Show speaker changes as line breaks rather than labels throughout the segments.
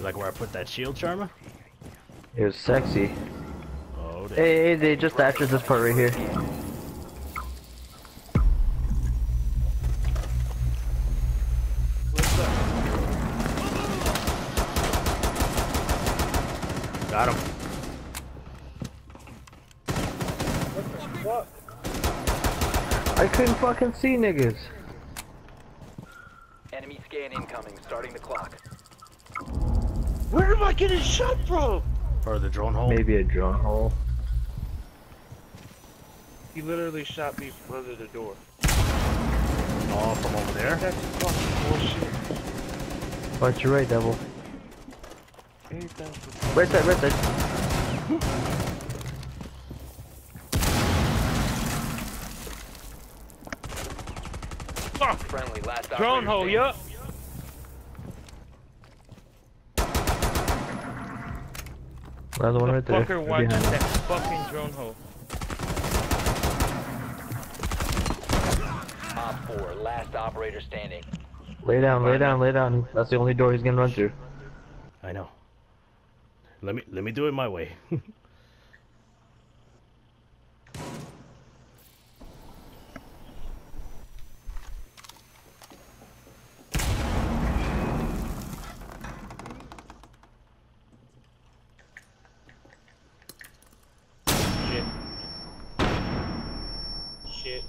Like where I put that shield charmer?
It was sexy.
Oh, damn.
Hey, they just after this part right here.
What's up?
Got him.
What?
I couldn't fucking see niggas.
Enemy scan incoming, starting the clock.
Where am I getting shot from?
Or the drone hole?
Maybe a drone hole.
He literally shot me from under the door.
Oh, from over there?
That's fucking bullshit.
Watch your right, devil.
Ain't that
Right side, right side.
fuck?
Friendly, last
Drone hole, yup.
Another one right there.
Fucker
Right
watches
behind
that
us.
fucking drone hole.
Op 4, last operator standing.
Lay down, lay down, lay down. That's the only door he's gonna run through.
I know. Let me do it my way.
Shit. Shit.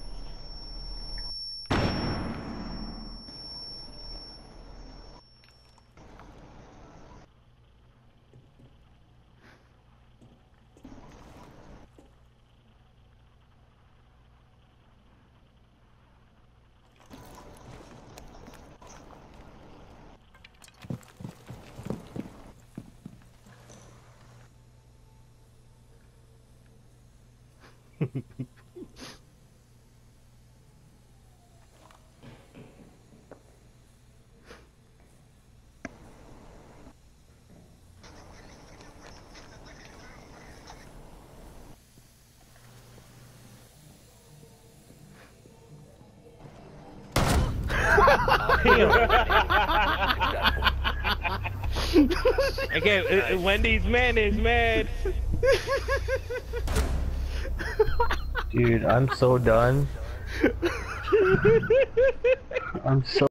Okay, Wendy's man is mad.
Dude, I'm so done. I'm so